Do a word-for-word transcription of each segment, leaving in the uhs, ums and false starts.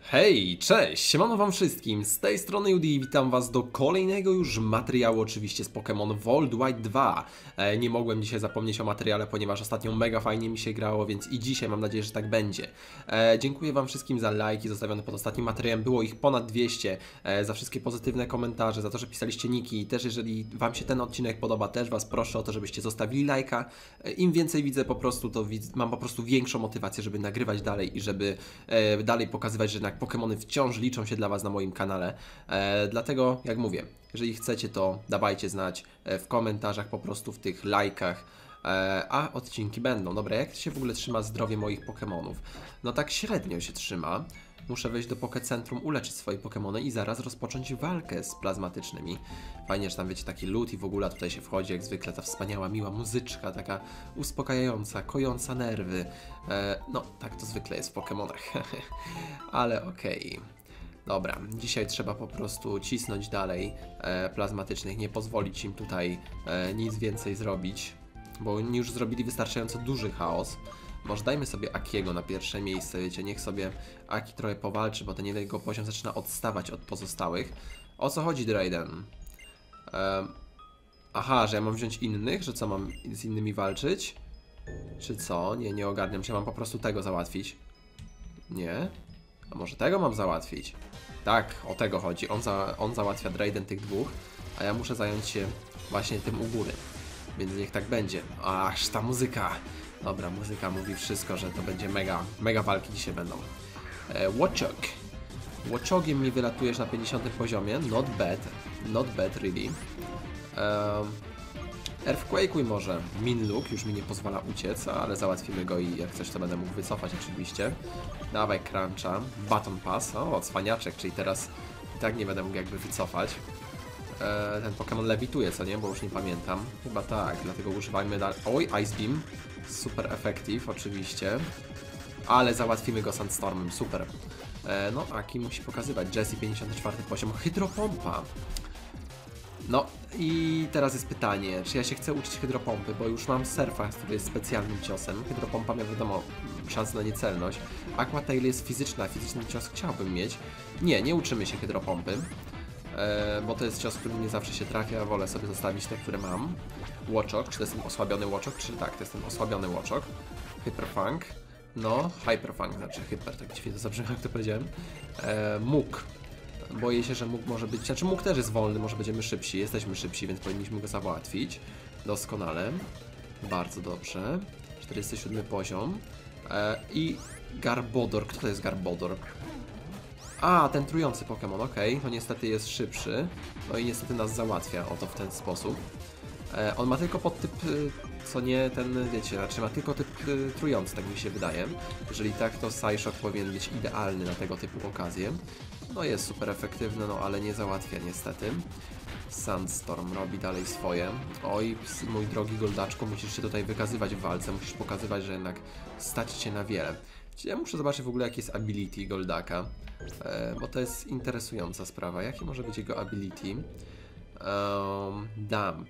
Hej, cześć, siemano wam wszystkim, z tej strony Judy i witam was do kolejnego już materiału oczywiście z Pokémon World Wide dwa. E, nie mogłem dzisiaj zapomnieć o materiale, ponieważ ostatnio mega fajnie mi się grało, więc i dzisiaj mam nadzieję, że tak będzie. E, dziękuję wam wszystkim za lajki zostawione pod ostatnim materiałem, było ich ponad dwieście, e, za wszystkie pozytywne komentarze, za to, że pisaliście niki i też jeżeli wam się ten odcinek podoba, też was proszę o to, żebyście zostawili lajka. E, Im więcej widzę po prostu, to widz, mam po prostu większą motywację, żeby nagrywać dalej i żeby e, dalej pokazywać, że jednak Pokémony wciąż liczą się dla was na moim kanale. E, dlatego, jak mówię, jeżeli chcecie, to dawajcie znać e, w komentarzach, po prostu w tych lajkach. E, a odcinki będą. Dobra, jak się w ogóle trzyma zdrowie moich Pokémonów? No tak średnio się trzyma. Muszę wejść do Pokécentrum, uleczyć swoje Pokémony i zaraz rozpocząć walkę z plazmatycznymi. Fajnie, że tam wiecie, taki loot i w ogóle tutaj się wchodzi, jak zwykle ta wspaniała, miła muzyczka, taka uspokajająca, kojąca nerwy. E, no, tak to zwykle jest w Pokémonach. Ale okej. Okay. Dobra, dzisiaj trzeba po prostu cisnąć dalej e, plazmatycznych, nie pozwolić im tutaj e, nic więcej zrobić, bo oni już zrobili wystarczająco duży chaos. Może dajmy sobie Akiego na pierwsze miejsce, wiecie, niech sobie Aki trochę powalczy, bo ten jego poziom zaczyna odstawać od pozostałych. O co chodzi, Drayden? Um, aha, że ja mam wziąć innych? Że co, mam z innymi walczyć? Czy co? Nie, nie ogarniam się, mam po prostu tego załatwić. Nie? A może tego mam załatwić? Tak, o tego chodzi. On, za, on załatwia Drayden tych dwóch, a ja muszę zająć się właśnie tym u góry. Więc niech tak będzie. Aż ta muzyka. Dobra, muzyka mówi wszystko, że to będzie mega, mega walki dzisiaj będą. E, Watchog. Watchogiem mi wylatujesz na pięćdziesiątym poziomie. Not bad. Not bad, really. E, Earthquake'uj może. Minlook już mi nie pozwala uciec, ale załatwimy go i jak coś to będę mógł wycofać oczywiście. Dawaj Cruncha. Baton Pass. O, cwaniaczek, czyli teraz i tak nie będę mógł jakby wycofać. E, ten Pokémon lewituje, co nie? Bo już nie pamiętam. Chyba tak, dlatego używajmy dalej. Oj, Ice Beam. Super effective, oczywiście. Ale załatwimy go Sandstormem, super. E, no, Aki musi pokazywać. Jessie, pięćdziesiąty czwarty poziom. Hydropompa. No i teraz jest pytanie, czy ja się chcę uczyć hydropompy, bo już mam Surfa, który jest specjalnym ciosem. Hydropompa miał, wiadomo, szansę na niecelność. Aqua Tail jest fizyczna, fizyczny cios chciałbym mieć. Nie, nie uczymy się hydropompy. E, bo to jest cios, który nie zawsze się trafia, wolę sobie zostawić te, które mam. Watchog, czy to jest ten osłabiony Watchog, czy tak, to jest ten osłabiony Watchog. Hyperfang, no, Hyperfang, znaczy Hyper, tak dziwnie to zabrzmiało, jak to powiedziałem. E, Muk, boję się, że Muk może być, znaczy Muk też jest wolny, może będziemy szybsi, jesteśmy szybsi, więc powinniśmy go załatwić. Doskonale, bardzo dobrze, czterdziesty siódmy poziom. E, I Garbodor, kto to jest Garbodor? A, ten trujący Pokémon, okej, okay. To niestety jest szybszy. No i niestety nas załatwia, oto w ten sposób. E, on ma tylko podtyp, co nie ten, wiecie, znaczy ma tylko typ y, trujący, tak mi się wydaje. Jeżeli tak, to Psyshock powinien być idealny na tego typu okazję. No jest super efektywny, no ale nie załatwia niestety. Sandstorm robi dalej swoje. Oj, mój drogi Goldaczku, musisz się tutaj wykazywać w walce, musisz pokazywać, że jednak stać cię na wiele. Ja muszę zobaczyć w ogóle, jakie jest ability Goldaka, e, bo to jest interesująca sprawa. Jakie może być jego ability? Um, dump.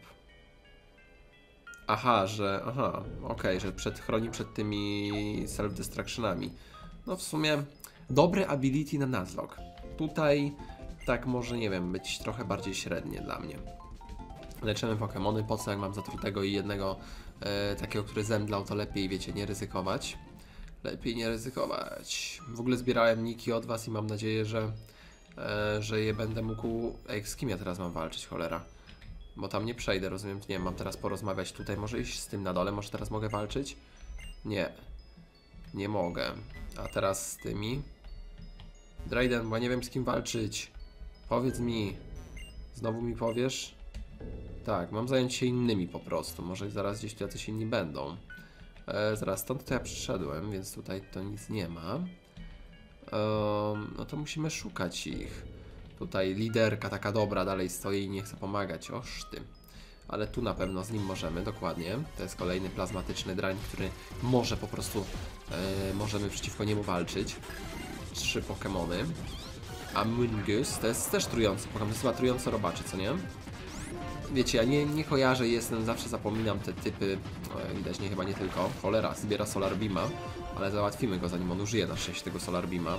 Aha, że... Aha, okej, okay, że przed, chroni przed tymi self-destructionami. No w sumie dobre ability na Nuzlocke. Tutaj tak może, nie wiem, być trochę bardziej średnie dla mnie. Leczymy Pokémony, po co jak mam zatrutego i jednego e, takiego, który zemdlał, to lepiej, wiecie, nie ryzykować. Lepiej nie ryzykować. W ogóle zbierałem niki od was i mam nadzieję, że, e, że je będę mógł... Ej, z kim ja teraz mam walczyć, cholera? Bo tam nie przejdę, rozumiem, nie wiem, mam teraz porozmawiać tutaj, może iść z tym na dole, może teraz mogę walczyć? Nie. Nie mogę. A teraz z tymi? Drayden, bo ja nie wiem, z kim walczyć. Powiedz mi. Znowu mi powiesz? Tak, mam zająć się innymi po prostu, może zaraz gdzieś tu jacyś inni będą. E, zaraz, stąd to ja przyszedłem, więc tutaj to nic nie ma. E, no to musimy szukać ich. Tutaj liderka taka dobra dalej stoi i nie chce pomagać. Oż ty. Ale tu na pewno z nim możemy, dokładnie. To jest kolejny plazmatyczny drań, który może po prostu... E, możemy przeciwko niemu walczyć. Trzy Pokemony. Amoonguss, to jest też trujący Pokemon, to jest chyba trujący robaczy, co nie? Wiecie, ja nie, nie kojarzę, jestem, zawsze zapominam te typy, no, widać, nie, chyba nie tylko. Cholera, zbiera Solar Beama, ale załatwimy go, zanim on użyje na szczęście tego Solar Beama.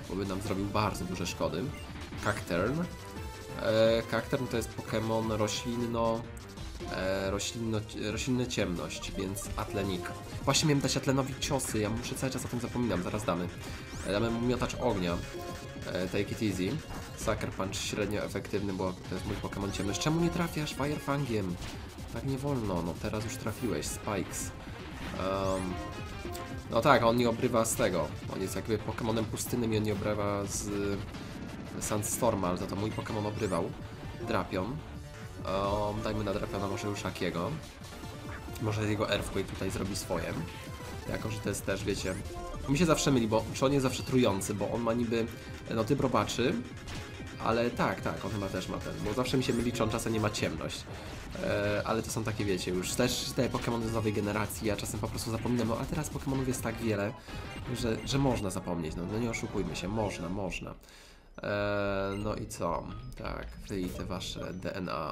bo by nam zrobił bardzo duże szkody. Cacturn. E, Cacturn to jest Pokémon roślinno... E, roślinno, roślinny ciemność, więc Atlenik. Właśnie miałem dać Atlenowi ciosy, ja muszę cały czas o tym zapominam, zaraz damy. E, damy mu miotacz ognia. E, take it easy. Sucker Punch średnio efektywny, bo to jest mój Pokémon ciemność. Czemu nie trafiasz Firefangiem? Tak nie wolno, no teraz już trafiłeś, Spikes. Um, no tak, on nie obrywa z tego. On jest jakby Pokémonem pustynnym i on nie obrywa z Sandstorma, ale za to mój Pokémon obrywał. Drapion. Um, dajmy na Drapiona może już Akiego. Może jego Earthquake tutaj zrobi swoje. Jako, że to jest też, wiecie... Mi się zawsze myli, bo czy on jest zawsze trujący, bo on ma niby, no typ robaczy, ale tak, tak, on chyba też ma ten, bo zawsze mi się myli, czy on czasem nie ma ciemność. E, ale to są takie, wiecie, już też te Pokémony z nowej generacji, ja czasem po prostu zapominam, no a teraz Pokémonów jest tak wiele, że, że można zapomnieć, no, no nie oszukujmy się, można, można. E, no i co? Tak, wy te wasze D N A.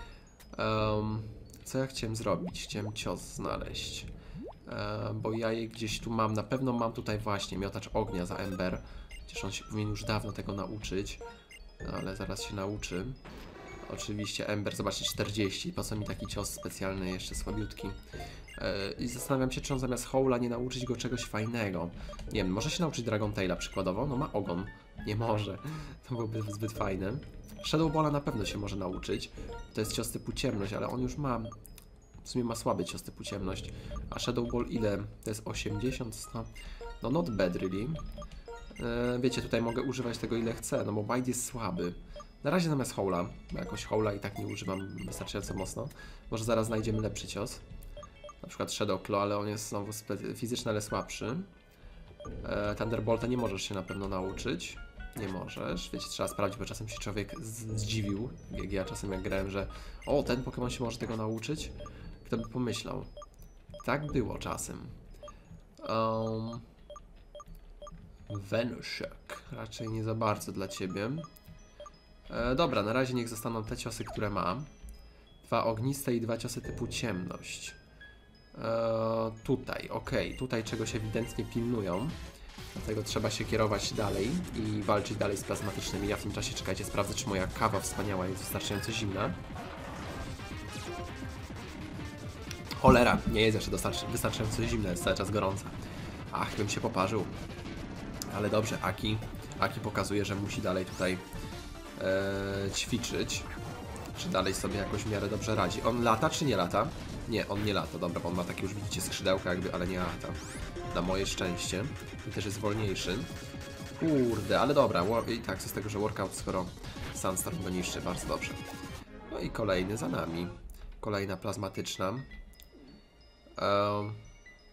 Um, co ja chciałem zrobić? Chciałem cios znaleźć. E, bo ja je gdzieś tu mam, na pewno mam tutaj właśnie miotacz ognia za Ember. Chociaż on się powinien już dawno tego nauczyć. No, ale zaraz się nauczy. Oczywiście Ember, zobaczcie, czterdzieści. Po co mi taki cios specjalny, jeszcze słabiutki. E, I zastanawiam się, czy on zamiast Howla nie nauczyć go czegoś fajnego. Nie wiem, może się nauczyć Dragon Taila przykładowo? No ma ogon. Nie może. To byłoby zbyt fajne. Shadow Balla na pewno się może nauczyć. To jest cios typu ciemność, ale on już ma... W sumie ma słaby cios typu ciemność. A Shadow Ball ile? To jest osiemdziesiąt, sto? No not bad really. Eee, wiecie, tutaj mogę używać tego ile chcę, no bo Bite jest słaby. Na razie zamiast Howla, bo jakoś Howla i tak nie używam wystarczająco mocno. Może zaraz znajdziemy lepszy cios. Na przykład Shadow Claw, ale on jest znowu fizyczny, ale słabszy. Eee, Thunderbolta nie możesz się na pewno nauczyć. Nie możesz, wiecie, trzeba sprawdzić, bo czasem się człowiek zdziwił, jak ja czasem jak grałem, że o, ten Pokémon się może tego nauczyć. Kto by pomyślał? Tak było czasem. Um, Venushek. Raczej nie za bardzo dla ciebie. E, dobra, na razie niech zostaną te ciosy, które mam. Dwa ogniste i dwa ciosy typu ciemność. E, tutaj, ok. Tutaj czegoś ewidentnie pilnują. Dlatego trzeba się kierować dalej i walczyć dalej z plazmatycznymi. Ja w tym czasie, czekajcie, sprawdzę, czy moja kawa wspaniała jest wystarczająco zimna. Cholera, nie jest jeszcze wystarczająco zimna, jest cały czas gorąca. Ach, bym się poparzył. Ale dobrze, Aki. Aki pokazuje, że musi dalej tutaj e, ćwiczyć. Czy dalej sobie jakoś w miarę dobrze radzi. On lata, czy nie lata? Nie, on nie lata, dobra, bo on ma takie już, widzicie, skrzydełka jakby, ale nie lata. Na moje szczęście. I też jest wolniejszy. Kurde, ale dobra, i tak, co z tego, że workout, skoro Sandstorm go niszczy, bardzo dobrze. No i kolejny za nami. Kolejna plazmatyczna. Um.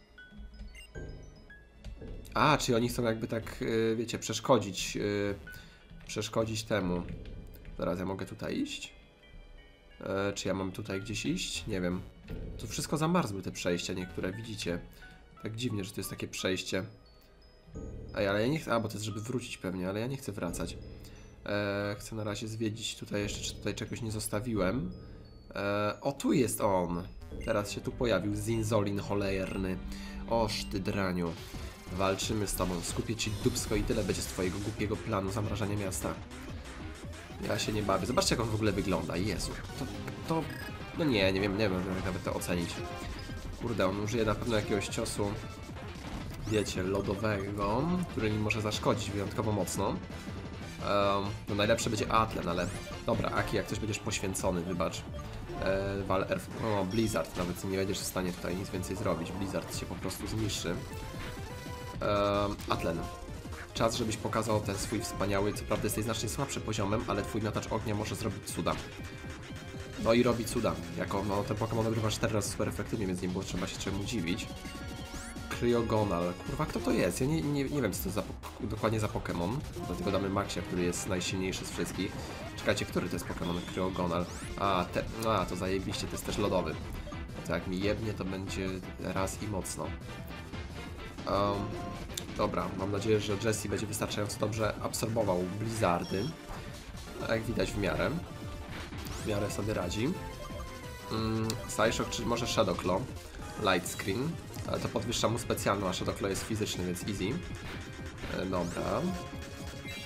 A, czyli oni chcą jakby tak, yy, wiecie, przeszkodzić, yy, przeszkodzić temu. Zaraz, ja mogę tutaj iść? Yy, czy ja mam tutaj gdzieś iść? Nie wiem. Tu wszystko zamarzły te przejścia niektóre, widzicie? Tak dziwnie, że to jest takie przejście. Ej, ale ja nie chcę, a bo to jest, żeby wrócić pewnie, ale ja nie chcę wracać. Eee, chcę na razie zwiedzić tutaj jeszcze, czy tutaj czegoś nie zostawiłem. Eee, o, tu jest on. Teraz się tu pojawił, Zinzolin cholerny. Oż ty draniu. Walczymy z tobą, skupię ci dupsko i tyle będzie z twojego głupiego planu zamrażania miasta. Ja się nie bawię. Zobaczcie, jak on w ogóle wygląda. Jezu, to... to... No nie, nie wiem, nie wiem jak nawet to ocenić. Kurde, on użyje na pewno jakiegoś ciosu, wiecie, lodowego, który mi może zaszkodzić wyjątkowo mocno. Um, no najlepszy będzie Atlen, ale dobra, Aki, jak coś będziesz poświęcony, wybacz. E, Wal Earth, o, Blizzard, nawet nie będziesz w stanie tutaj nic więcej zrobić. Blizzard się po prostu zniszczy. Um, Atlen. Czas, żebyś pokazał ten swój wspaniały, co prawda jesteś znacznie słabszy poziomem, ale twój miotacz ognia może zrobić cuda. No i robi cuda. Jako, no, ten Pokémon ogrywa cztery razy super efektywnie, więc nie było trzeba się czemu dziwić. Cryogonal. Kurwa, kto to jest? Ja nie, nie, nie wiem, co to za, dokładnie za Pokémon. Dlatego damy Maxia, który jest najsilniejszy z wszystkich. Czekajcie, który to jest Pokémon Cryogonal? A, te, a, to zajebiście, to jest też lodowy. To jak mi jebnie, to będzie raz i mocno. Um, dobra, mam nadzieję, że Jessie będzie wystarczająco dobrze absorbował blizzardy. Jak widać w miarę. W miarę sobie radzi. Mm, Psyshock, czy może Shadow Claw. Light Screen. Ale to podwyższa mu specjalną, a Shadow Claw jest fizyczny, więc easy. E, dobra.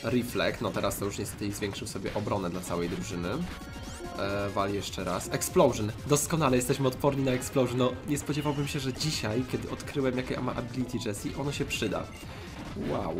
Reflect, no teraz to już niestety zwiększył sobie obronę dla całej drużyny. E, wali jeszcze raz. Explosion. Doskonale jesteśmy odporni na Explosion. No nie spodziewałbym się, że dzisiaj, kiedy odkryłem jakie ma ability Jessie, ono się przyda. Wow.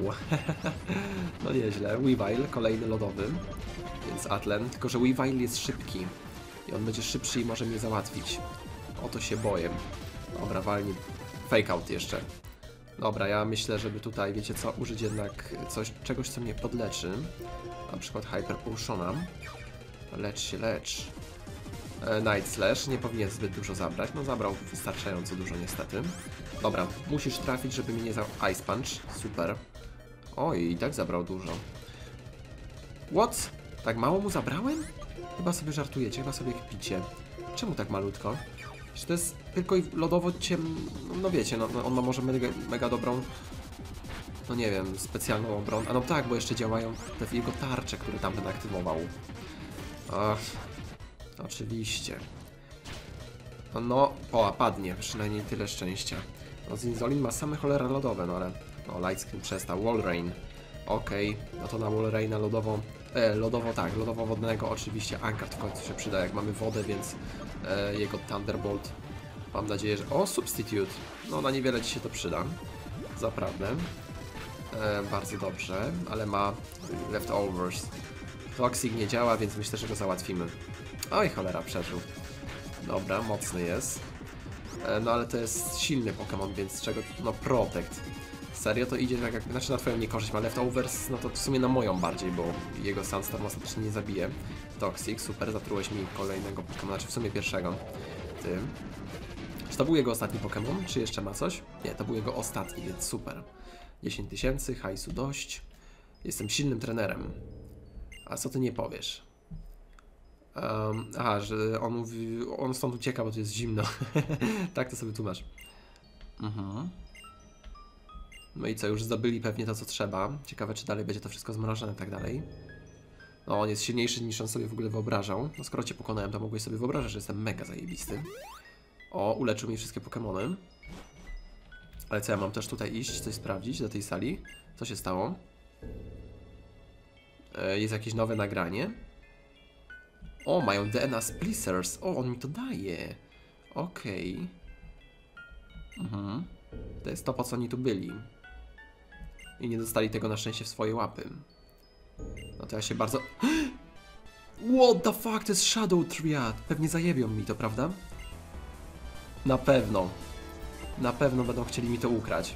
No nieźle. Weavile, kolejny lodowy. Więc Atlan. Tylko że Weavile jest szybki. I on będzie szybszy i może mnie załatwić. O to się boję. Dobra, walnie. Fake out jeszcze. Dobra, ja myślę, żeby tutaj, wiecie co, użyć jednak coś, czegoś, co mnie podleczy. Na przykład Hyper Potiona. Lecz się, lecz. E, Night Slash nie powinien zbyt dużo zabrać. No zabrał wystarczająco dużo niestety. Dobra, musisz trafić, żeby mnie nie za... Ice Punch, super. Oj, i tak zabrał dużo. What? Tak mało mu zabrałem? Chyba sobie żartujecie, chyba sobie kpicie. Czemu tak malutko? Czy to jest tylko i lodowo ciemno? No wiecie, no, no on ma może mega, mega dobrą... No nie wiem, specjalną obronę. A no tak, bo jeszcze działają te jego tarcze, które tamten aktywował. Ach, oczywiście. No, o, padnie, przynajmniej tyle szczęścia. No, Zinzolin ma same cholera lodowe, no ale... No, Light Screen przestał. Wall Rain. Okej, okay. No to na Wall Raina lodową... E, lodowo tak, lodowo-wodnego oczywiście Ankart w końcu się przyda, jak mamy wodę, więc e, jego Thunderbolt. Mam nadzieję, że... O, Substitute. No, na niewiele ci się to przyda. Zaprawdę. E, bardzo dobrze, ale ma Leftovers. Toxic nie działa, więc myślę, że go załatwimy. Oj, cholera, przeżył. Dobra, mocny jest. E, no ale to jest silny Pokémon, więc czego... No, Protect. Serio to idzie tak jak... Znaczy na twoją niekorzyść, ma Leftovers, no to w sumie na moją bardziej, bo jego Sandstorm ostatecznie nie zabije. Toxic, super, zatrułeś mi kolejnego Pokémon, znaczy w sumie pierwszego. Ty. Czy to był jego ostatni Pokémon, czy jeszcze ma coś? Nie, to był jego ostatni, więc super. dziesięć tysięcy, hajsu dość. Jestem silnym trenerem. A co ty nie powiesz? Um, aha, że on mówi, on stąd ucieka, bo tu jest zimno. Tak to sobie tłumacz. Mhm. No i co, już zdobyli pewnie to, co trzeba. Ciekawe, czy dalej będzie to wszystko zmrożone i tak dalej. No, on jest silniejszy niż on sobie w ogóle wyobrażał. No, skoro cię pokonałem, to mogłeś sobie wyobrażać, że jestem mega zajebisty. O, uleczył mi wszystkie Pokemony. Ale co, ja mam też tutaj iść, coś sprawdzić do tej sali? Co się stało? E, jest jakieś nowe nagranie. O, mają D N A Splitters. O, on mi to daje. Okej. Okay. Mhm. To jest to, po co oni tu byli. I nie dostali tego na szczęście w swoje łapy. No to ja się bardzo... What the fuck, to jest Shadow Triad. Pewnie zajebią mi to, prawda? Na pewno. Na pewno będą chcieli mi to ukrać.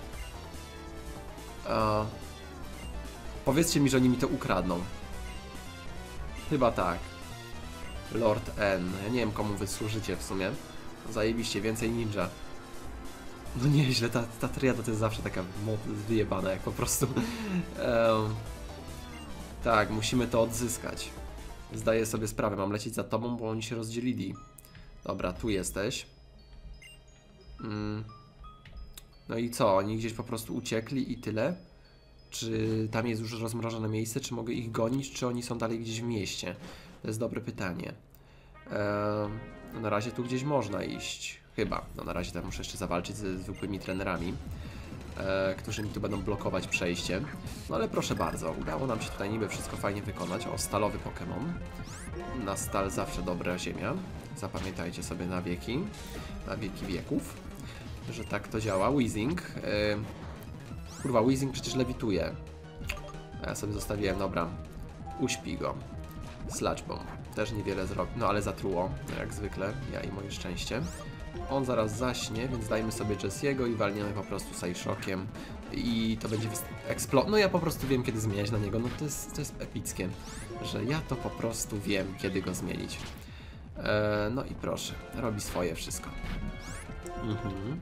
Uh, powiedzcie mi, że oni mi to ukradną. Chyba tak. Lord N. Ja nie wiem, komu wy służycie w sumie. Zajebiście, więcej ninja. No nieźle, ta, ta triada to jest zawsze taka wyjebana, jak po prostu. um, tak, musimy to odzyskać. Zdaję sobie sprawę, mam lecieć za tobą, bo oni się rozdzielili. Dobra, tu jesteś. Mm. No i co, oni gdzieś po prostu uciekli i tyle? Czy tam jest już rozmrożone miejsce, czy mogę ich gonić, czy oni są dalej gdzieś w mieście? To jest dobre pytanie. Eee, no na razie tu gdzieś można iść. Chyba. No na razie tam muszę jeszcze zawalczyć ze zwykłymi trenerami, e, którzy mi tu będą blokować przejście. No ale proszę bardzo, udało nam się tutaj niby wszystko fajnie wykonać. O, stalowy Pokémon. Na stal zawsze dobra ziemia. Zapamiętajcie sobie na wieki. Na wieki wieków. Że tak to działa. Weezing. E, kurwa, Weezing przecież lewituje. A ja sobie zostawiłem, dobra. Uśpi go. Sludge Bomb. Też niewiele zrobi. No ale zatruło, jak zwykle. Ja i moje szczęście. On zaraz zaśnie, więc dajmy sobie Jessiego i walniemy po prostu Psyshockiem. I to będzie eksplod... No ja po prostu wiem, kiedy zmieniać na niego. No to jest, to jest epickie, że ja to po prostu wiem, kiedy go zmienić. Eee, no i proszę, robi swoje wszystko. Mhm.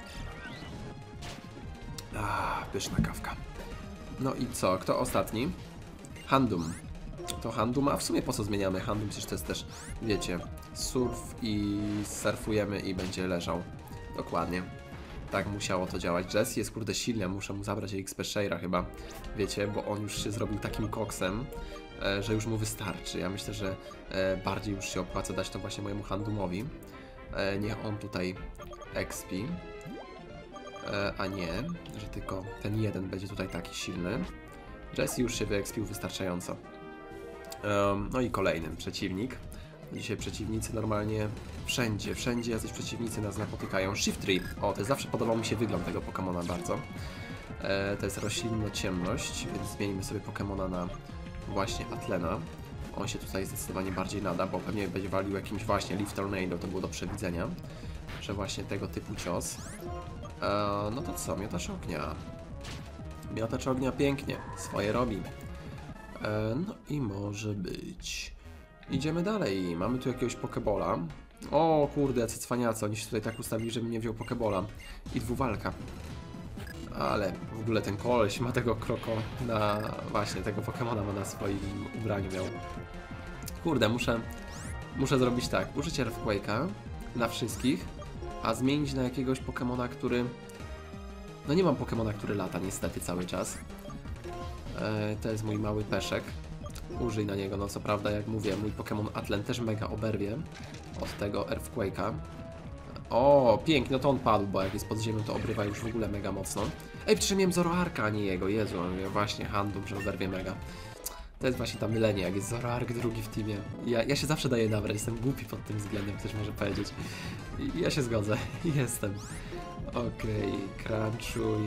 Ah, pyszna kawka. No i co? Kto ostatni? Handum. To Handum, a w sumie po co zmieniamy Handum? Przecież to jest też, wiecie, surf i surfujemy i będzie leżał. Dokładnie. Tak musiało to działać. Jesse jest kurde silny, muszę mu zabrać X P Share'a chyba, wiecie, bo on już się zrobił takim koksem, e, że już mu wystarczy. Ja myślę, że e, bardziej już się opłaca dać to właśnie mojemu Handumowi. E, niech on tutaj expi, e, a nie, że tylko ten jeden będzie tutaj taki silny. Jesse już się wyekspił wystarczająco. Um, no i kolejny przeciwnik. Dzisiaj przeciwnicy normalnie wszędzie, wszędzie jacyś przeciwnicy nas napotykają. Shiftry. O, to zawsze podobał mi się wygląd tego Pokemona bardzo. E, to jest roślinno-ciemność, więc zmienimy sobie Pokemona na właśnie Atlena. On się tutaj zdecydowanie bardziej nada, bo pewnie będzie walił jakimś właśnie Leaf Tornado, to było do przewidzenia, że właśnie tego typu cios. E, no to co, miotacz ognia. Miotacz ognia pięknie, swoje robi. E, no i może być. Idziemy dalej, mamy tu jakiegoś Pokebola. O kurde, jacy cwaniacy, oni się tutaj tak ustawili, żebym nie wziął Pokebola. I dwuwalka. Ale w ogóle ten koleś ma tego kroko na... Właśnie, tego Pokemona ma na swoim ubraniu miał. Kurde, muszę... Muszę zrobić tak, użyć Earthquake'a na wszystkich, a zmienić na jakiegoś Pokemona, który... No nie mam Pokemona, który lata niestety cały czas. Eee, to jest mój mały peszek. Użyj na niego, no co prawda jak mówię, mój Pokémon Atlen też mega oberwie od tego Earthquake'a. O, pięknie, no to on padł, bo jak jest pod ziemią, to obrywa już w ogóle mega mocno. Ej, przecież miałem Zoroarka, a nie jego, Jezu, właśnie handlu, że oberwie mega. To jest właśnie ta mylenie, jak jest Zoroark drugi w teamie. Ja, ja się zawsze daję nabrać, jestem głupi pod tym względem, ktoś może powiedzieć. I ja się zgodzę, jestem. Okej, okay, Crunchuj,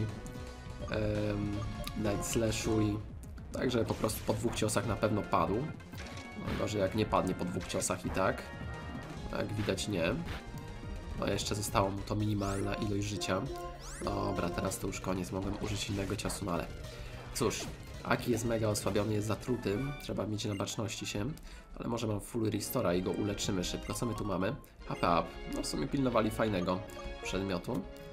um, Night Slashuj. Także po prostu po dwóch ciosach na pewno padł. No, gorzej jak nie padnie po dwóch ciosach i tak. Jak widać nie. No jeszcze zostało mu to minimalna ilość życia. Dobra, teraz to już koniec. Mogłem użyć innego ciosu, no ale cóż. Aki jest mega osłabiony, jest zatruty. Trzeba mieć na baczności się. Ale może mam full restora i go uleczymy szybko. Co my tu mamy? H P up. No w sumie pilnowali fajnego przedmiotu.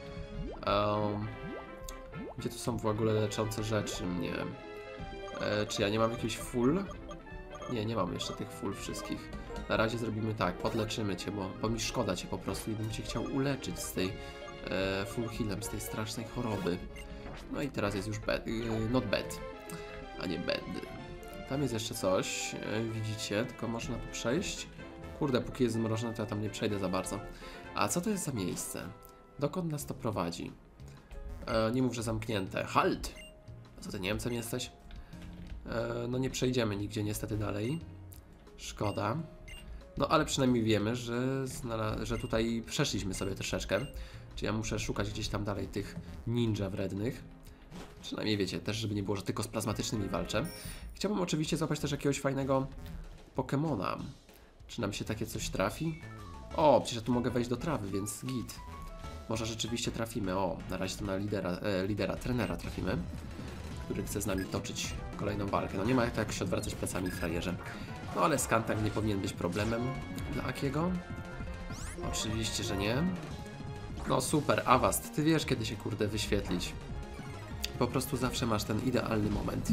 Um, gdzie tu są w ogóle leczące rzeczy? Nie wiem. E, czy ja nie mam jakiejś full? Nie, nie mam jeszcze tych full wszystkich. Na razie zrobimy tak, podleczymy cię, bo, bo mi szkoda cię po prostu i bym cię chciał uleczyć z tej e, full healem, z tej strasznej choroby. No i teraz jest już bad, e, not bad, a nie bad. Tam jest jeszcze coś, e, widzicie, tylko można tu przejść. Kurde, póki jest zmrożone, to ja tam nie przejdę za bardzo. A co to jest za miejsce? Dokąd nas to prowadzi? E, nie mów, że zamknięte. Halt! A co ty Niemcem jesteś? No nie przejdziemy nigdzie niestety dalej. Szkoda. No ale przynajmniej wiemy, że, że tutaj przeszliśmy sobie troszeczkę. Czy ja muszę szukać gdzieś tam dalej tych ninja wrednych. Przynajmniej wiecie, też żeby nie było, że tylko z plazmatycznymi walczę. Chciałbym oczywiście złapać też jakiegoś fajnego Pokemona. Czy nam się takie coś trafi? O, przecież ja tu mogę wejść do trawy, więc git. Może rzeczywiście trafimy. O, na razie to na lidera, e, lidera trenera trafimy, który chce z nami toczyć kolejną walkę. No nie ma jak się odwracać plecami w frajerze. No ale Skantak nie powinien być problemem dla Akiego. Oczywiście, że nie. No super, Avast, ty wiesz kiedy się kurde wyświetlić. Po prostu zawsze masz ten idealny moment.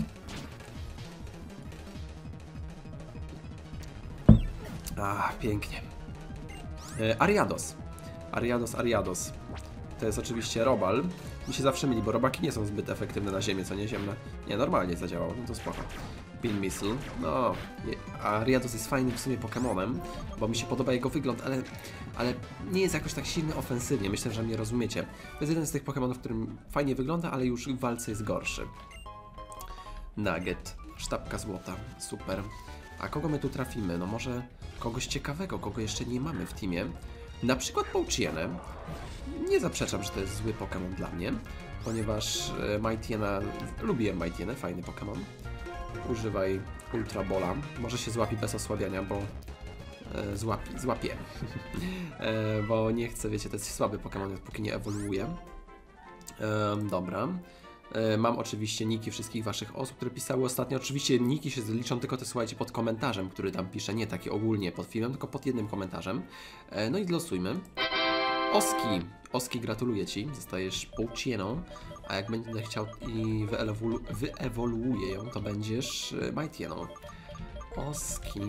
A, pięknie. E, Ariados. Ariados, Ariados. To jest oczywiście robal. Mi się zawsze myli, bo robaki nie są zbyt efektywne na ziemię, co nie ziemne. Nie, normalnie zadziałało, no to spoko. Pin Missile. No, a Ariados jest fajnym w sumie Pokemonem, bo mi się podoba jego wygląd, ale, ale nie jest jakoś tak silny ofensywnie. Myślę, że mnie rozumiecie. To jest jeden z tych Pokemonów, którym fajnie wygląda, ale już w walce jest gorszy. Nugget. Sztabka złota. Super. A kogo my tu trafimy? No może kogoś ciekawego, kogo jeszcze nie mamy w teamie. Na przykład Pouchienę. Nie zaprzeczam, że to jest zły Pokémon dla mnie, ponieważ Mightyena, lubiłem Mightyena, fajny Pokémon. Używaj Ultra Bola. Może się złapi bez osłabiania, bo e, złapi, złapie. e, bo nie chcę, wiecie, to jest słaby Pokémon, póki nie ewoluuje. E, dobra. E, mam oczywiście niki wszystkich waszych osób, które pisały ostatnio. Oczywiście niki się liczą tylko te, słuchajcie, pod komentarzem, który tam pisze, nie taki ogólnie pod filmem, tylko pod jednym komentarzem. E, no i losujmy. Oski, Oski, gratuluję ci, zostajesz Pouchieną, a jak będę chciał i wyewolu wyewoluuję ją, to będziesz Mightyną. Oski,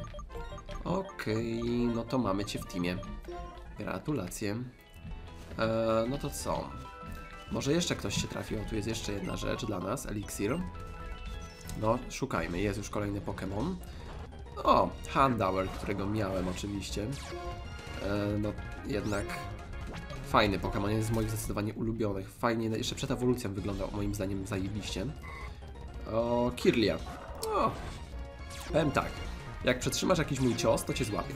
okej, okay, no to mamy cię w teamie. Gratulacje. Eee, no to co? Może jeszcze ktoś się trafił, tu jest jeszcze jedna rzecz dla nas, eliksir. No, szukajmy, jest już kolejny Pokémon. O, Houndour, którego miałem oczywiście. No jednak fajny Pokémon, jest z moich zdecydowanie ulubionych. Fajnie, jeszcze przed ewolucją wyglądał moim zdaniem zajebiście. O, Kirlia. O, powiem tak. Jak przetrzymasz jakiś mój cios, to cię złapię.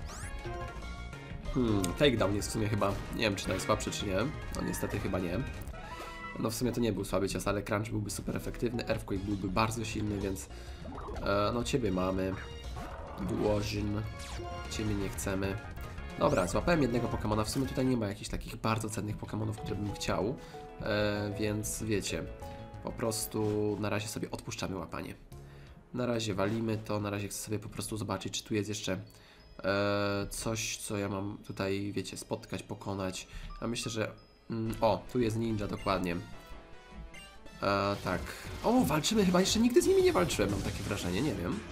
Hmm, takedown jest w sumie chyba, nie wiem czy najsłabszy czy nie. No niestety chyba nie. No w sumie to nie był słaby cios, ale crunch byłby super efektywny, earthquake byłby bardzo silny, więc e, no ciebie mamy. Dłożin. Ciebie nie chcemy. Dobra, złapałem jednego Pokemona, w sumie tutaj nie ma jakichś takich bardzo cennych Pokemonów, które bym chciał, e, więc wiecie, po prostu na razie sobie odpuszczamy łapanie. Na razie walimy to, na razie chcę sobie po prostu zobaczyć, czy tu jest jeszcze e, coś, co ja mam tutaj, wiecie, spotkać, pokonać. A myślę, że... Mm, o, tu jest ninja, dokładnie. E, tak. O, walczymy chyba, jeszcze nigdy z nimi nie walczyłem, mam takie wrażenie, nie wiem.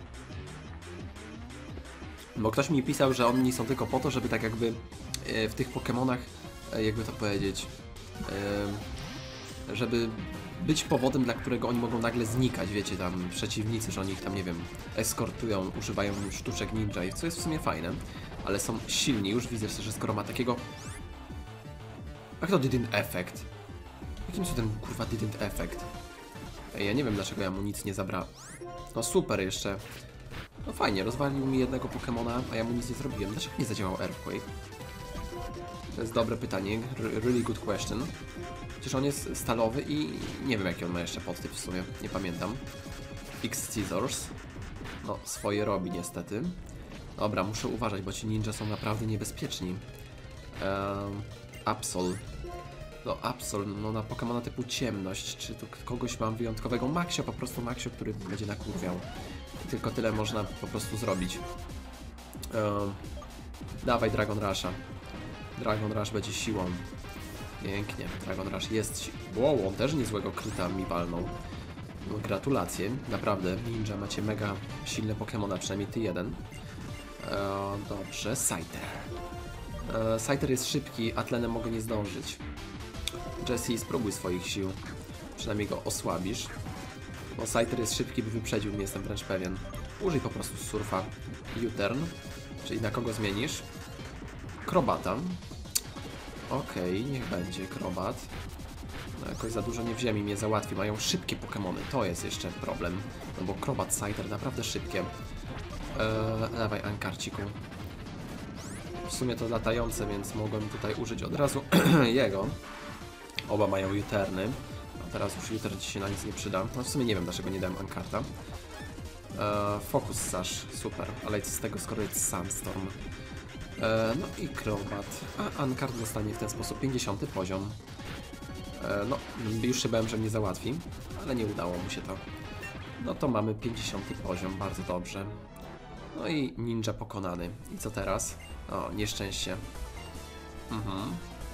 Bo ktoś mi pisał, że oni są tylko po to, żeby tak jakby e, w tych Pokemonach, e, jakby to powiedzieć, e, żeby być powodem, dla którego oni mogą nagle znikać, wiecie, tam przeciwnicy, że oni ich tam, nie wiem, eskortują, używają sztuczek ninja, i co jest w sumie fajne, ale są silni, już widzę, że skoro ma takiego... Jak to didn't effect? Jakim cudem, kurwa, didn't effect? Ej, ja nie wiem, dlaczego ja mu nic nie zabrałem. No super jeszcze. No fajnie, rozwalił mi jednego Pokemona, a ja mu nic nie zrobiłem. Dlaczego nie zadziałał Earthquake? To jest dobre pytanie, really good question. Przecież on jest stalowy i nie wiem jaki on ma jeszcze podtyp w sumie, nie pamiętam. X-Scissors. No, swoje robi niestety. Dobra, muszę uważać, bo ci ninja są naprawdę niebezpieczni. Um, Absol. No Absol, no na Pokemona typu ciemność, czy tu kogoś mam wyjątkowego? Maxio, po prostu Maxio, który będzie nakurwiał. I tylko tyle można po prostu zrobić. Um, dawaj Dragon Rusha. Dragon Rush będzie siłą. Pięknie, Dragon Rush jest si... Wow, on też niezłego kryta mi walnął. No, gratulacje, naprawdę, ninja, macie mega silne Pokemona, przynajmniej ty jeden. E, dobrze, Scyther. E, Scyther jest szybki, Atlenem mogę nie zdążyć. Jessie, spróbuj swoich sił. Przynajmniej go osłabisz. Bo Scyther jest szybki, by wyprzedził mnie, jestem wręcz pewien. Użyj po prostu surfa. U-turn. Czyli na kogo zmienisz? Krobata. Okej, okay, niech będzie Krobat. No jakoś za dużo nie w ziemi mnie załatwi. Mają szybkie Pokemony, to jest jeszcze problem. No bo Krobat, Scyther naprawdę szybkie. Eee, dawaj Ankarciku. W sumie to latające, więc mogłem tutaj użyć od razu jego. Oba mają U-turny. A teraz już U-turn ci się na nic nie przyda. No w sumie nie wiem, dlaczego nie dałem Ankarta. Eee, Focus Sash, super. Ale co z tego, skoro jest Sandstorm. Eee, no i Krobat. A Ankart zostanie w ten sposób pięćdziesiąty poziom. Eee, no, już się bałem, że mnie załatwi, ale nie udało mu się to. No to mamy pięćdziesiąty poziom, bardzo dobrze. No i ninja pokonany. I co teraz? O, nieszczęście. Mhm.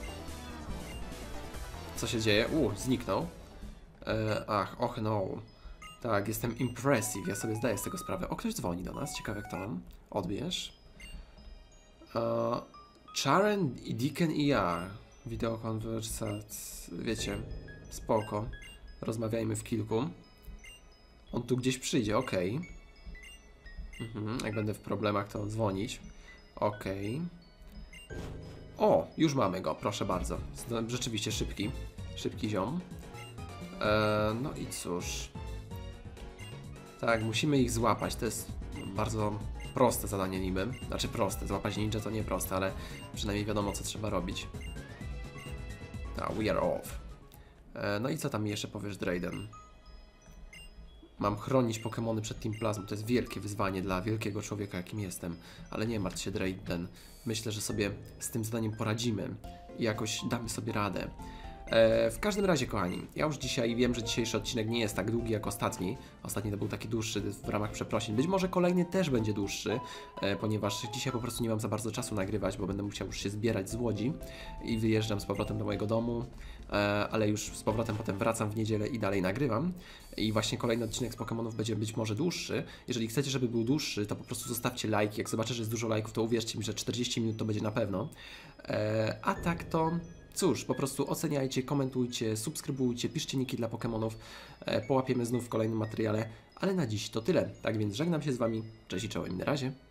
Co się dzieje? U, zniknął. Eee, ach, och no. Tak, jestem impressive, ja sobie zdaję z tego sprawę. O, ktoś dzwoni do nas, ciekawe kto nam. Odbierz. Eee, Charen, Deacon i ja. Wideokonwersacja, wiecie, spoko. Rozmawiajmy w kilku. On tu gdzieś przyjdzie, okej. Okay. Mhm, jak będę w problemach, to dzwonić. Okej. Okay. O, już mamy go, proszę bardzo. Rzeczywiście szybki. Szybki ziom. Eee, no i cóż. Tak, musimy ich złapać. To jest bardzo proste zadanie niby. Znaczy proste, złapać ninja to nie proste, ale przynajmniej wiadomo co trzeba robić. A, we are off. Eee, no i co tam jeszcze powiesz, Drayden? Mam chronić Pokemony przed Team Plasmą. To jest wielkie wyzwanie dla wielkiego człowieka, jakim jestem. Ale nie martw się, Drayden. Myślę, że sobie z tym zadaniem poradzimy i jakoś damy sobie radę. E, w każdym razie, kochani, ja już dzisiaj wiem, że dzisiejszy odcinek nie jest tak długi jak ostatni. Ostatni to był taki dłuższy w ramach przeprosin. Być może kolejny też będzie dłuższy, e, ponieważ dzisiaj po prostu nie mam za bardzo czasu nagrywać, bo będę musiał już się zbierać z Łodzi i wyjeżdżam z powrotem do mojego domu, e, ale już z powrotem potem wracam w niedzielę i dalej nagrywam. I właśnie kolejny odcinek z Pokemonów będzie być może dłuższy. Jeżeli chcecie, żeby był dłuższy, to po prostu zostawcie lajki. Jak zobaczę, że jest dużo lajków, to uwierzcie mi, że czterdzieści minut to będzie na pewno. E, a tak to... Cóż, po prostu oceniajcie, komentujcie, subskrybujcie, piszcie niki dla Pokemonów. E, połapiemy znów w kolejnym materiale, ale na dziś to tyle. Tak więc żegnam się z Wami. Cześć i czołem i na razie.